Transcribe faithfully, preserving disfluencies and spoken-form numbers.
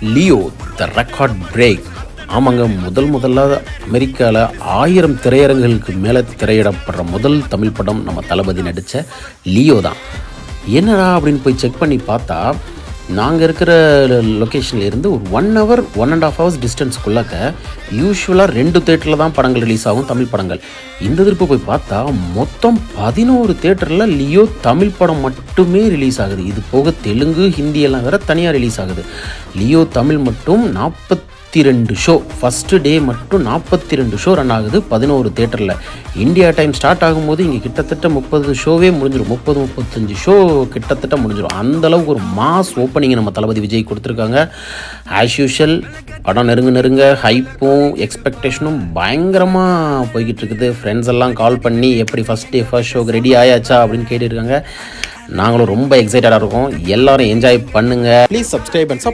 Leo the record break. ஆமாங்க, முதல் முதல்ல அமெரிக்காவில் ஆயிரம் திரையரங்குகளுக்கு மேலே திரையிடப்படுற முதல் தமிழ் படம் நம்ம தளபதி நடித்த லியோ தான். என்னடா அப்படின்னு போய் செக் பண்ணி பார்த்தா, நாங்கள் இருக்கிற லொக்கேஷனில் இருந்து ஒரு one hour one and half hours டிஸ்டன்ஸ்க்குள்ளாக்க யூஸ்வலாக ரெண்டு தேட்டரில் தான் படங்கள் ரிலீஸ் ஆகும், தமிழ் படங்கள். இந்த திருப்பு போய் பார்த்தா மொத்தம் பதினோரு தேட்டரில் லியோ தமிழ் படம் மட்டுமே ரிலீஸ் ஆகுது. இது போக தெலுங்கு, ஹிந்தி எல்லாம் வேறு தனியாக ரிலீஸ் ஆகுது. லியோ தமிழ் மட்டும் நாற்பத்தி ரெண்டு ஷோ, ஃபஸ்ட்டு டே மட்டும் நாற்பத்தி ரெண்டு ஷோ ரன் ஆகுது பதினோரு தேட்டரில். இந்தியா டைம் ஸ்டார்ட் ஆகும்போது இங்கே கிட்டத்தட்ட முப்பது ஷோவே முடிஞ்சிடும், முப்பது முப்பத்தஞ்சு ஷோ கிட்டத்தட்ட முடிஞ்சிடும். அந்தளவுக்கு ஒரு மாஸ் ஓப்பனிங்கை நம்ம தளபதி விஜய் கொடுத்துருக்காங்க. ஆஸ் யூஷுவல் படம் நெருங்க நெருங்க ஹைப்பும் எக்ஸ்பெக்டேஷனும் பயங்கரமாக போய்கிட்டு இருக்குது. ஃப்ரெண்ட்ஸ் எல்லாம் கால் பண்ணி எப்படி ஃபஸ்ட் டே ஃபர்ஸ்ட் ஷோக்கு ரெடி ஆயாச்சா அப்படின்னு கேட்டுருக்காங்க. நாங்களும் ரொம்ப எக்ஸைட்டடாக இருக்கோம். எல்லோரும் என்ஜாய் பண்ணுங்கள். Please subscribe and